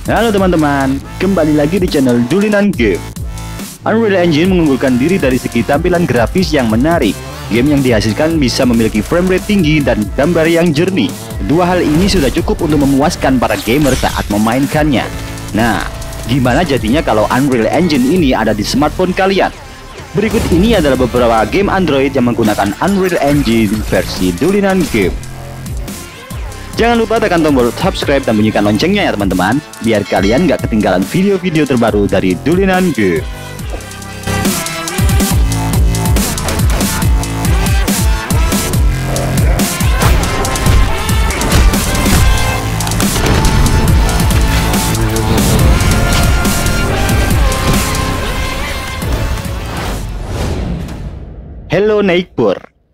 Halo teman-teman, kembali lagi di channel Dulinan Game. Unreal Engine mengunggulkan diri dari segi tampilan grafis yang menarik. Game yang dihasilkan bisa memiliki frame rate tinggi dan gambar yang jernih. Dua hal ini sudah cukup untuk memuaskan para gamer saat memainkannya. Nah, gimana jadinya kalau Unreal Engine ini ada di smartphone kalian? Berikut ini adalah beberapa game Android yang menggunakan Unreal Engine versi Dulinan Game. Jangan lupa tekan tombol subscribe dan bunyikan loncengnya ya teman-teman, biar kalian gak ketinggalan video-video terbaru dari Dulinan Game. Hello neighbor.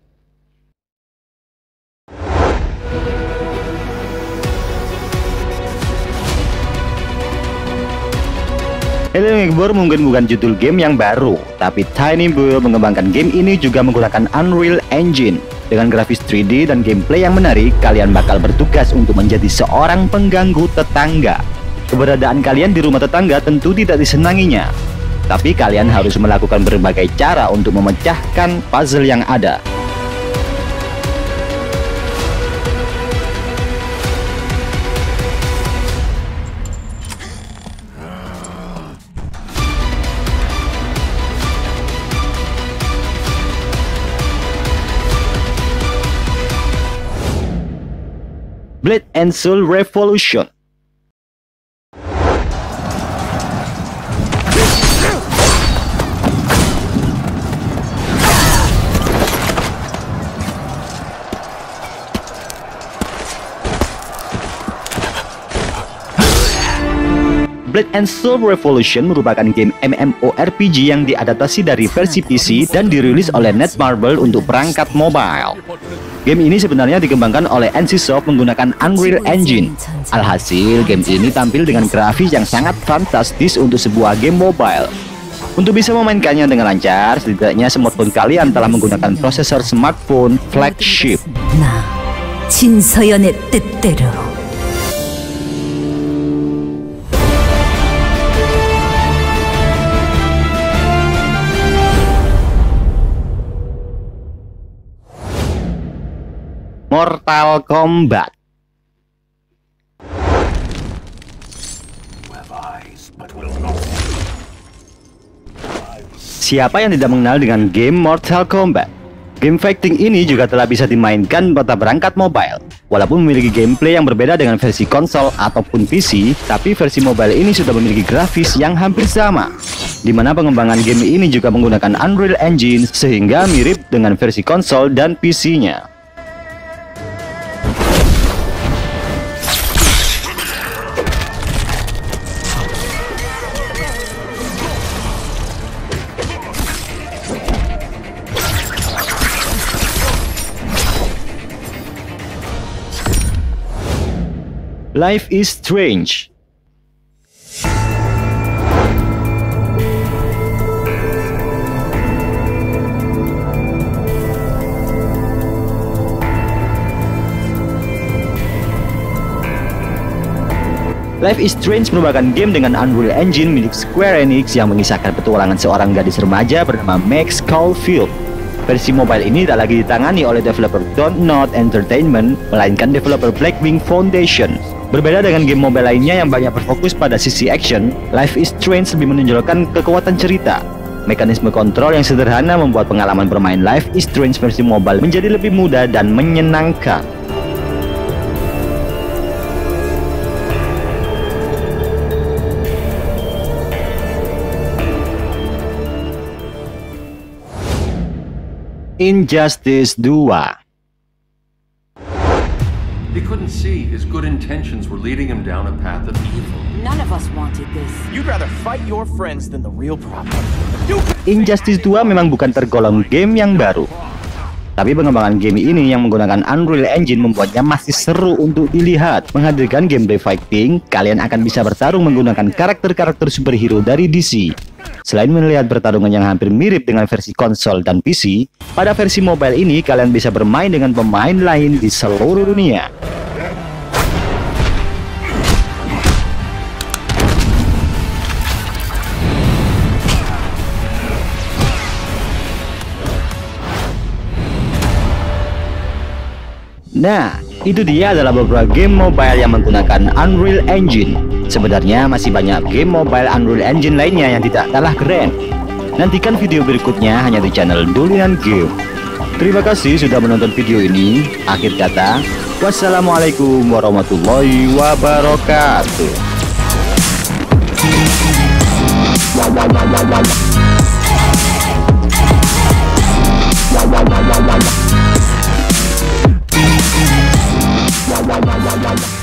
Hello Neighbor mungkin bukan judul game yang baru, tapi Tiny Build mengembangkan game ini juga menggunakan Unreal Engine. Dengan grafis 3D dan gameplay yang menarik, kalian bakal bertugas untuk menjadi seorang pengganggu tetangga. Keberadaan kalian di rumah tetangga tentu tidak disenanginya, tapi kalian harus melakukan berbagai cara untuk memecahkan puzzle yang ada. Blade and Soul Revolution. Blade and Soul Revolution merupakan game MMORPG yang diadaptasi dari versi PC dan dirilis oleh Netmarble untuk perangkat mobile. Game ini sebenarnya dikembangkan oleh NCSoft menggunakan Unreal Engine. Alhasil, game ini tampil dengan grafis yang sangat fantastis untuk sebuah game mobile. Untuk bisa memainkannya dengan lancar, setidaknya smartphone kalian telah menggunakan prosesor smartphone flagship. Nah, 진서연의 뜻대로. Mortal Kombat. Siapa yang tidak mengenal dengan game Mortal Kombat? Game fighting ini juga telah bisa dimainkan pada perangkat mobile. Walaupun memiliki gameplay yang berbeda dengan versi konsol ataupun PC, tapi versi mobile ini sudah memiliki grafis yang hampir sama, di mana pengembangan game ini juga menggunakan Unreal Engine sehingga mirip dengan versi konsol dan PC-nya. Life is Strange. Life is Strange merupakan game dengan Unreal Engine milik Square Enix yang mengisahkan petualangan seorang gadis remaja bernama Max Caulfield. Versi mobile ini tak lagi ditangani oleh developer Dontnod Entertainment, melainkan developer Blackwing Foundation. Berbeda dengan game mobile lainnya yang banyak berfokus pada sisi action, Life is Strange lebih menonjolkan kekuatan cerita. Mekanisme kontrol yang sederhana membuat pengalaman bermain Life is Strange versi mobile menjadi lebih mudah dan menyenangkan. Injustice 2. He couldn't see his good intentions were leading him down a path of evil. None of us wanted this. You'd rather fight your friends than the real problem. Injustice 2 memang bukan tergolong game yang baru, tapi pengembangan game ini yang menggunakan Unreal Engine membuatnya masih seru untuk dilihat. Menghadirkan gameplay fighting, kalian akan bisa bertarung menggunakan karakter-karakter superhero dari DC. Selain melihat pertarungan yang hampir mirip dengan versi konsol dan PC, pada versi mobile ini kalian bisa bermain dengan pemain lain di seluruh dunia. Nah, itu dia adalah beberapa game mobile yang menggunakan Unreal Engine. Sebenarnya masih banyak game mobile Unreal Engine lainnya yang tidak kalah keren. Nantikan video berikutnya hanya di channel Dulinan Game. Terima kasih sudah menonton video ini. Akhir kata, wassalamualaikum warahmatullahi wabarakatuh.